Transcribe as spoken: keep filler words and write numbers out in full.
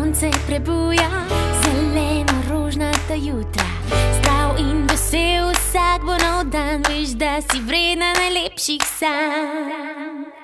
sonce prebuja zeleno rožnata jutra. Zdrav in vesel vsak bo nov dan, veš, da si vredna najlepših sanj.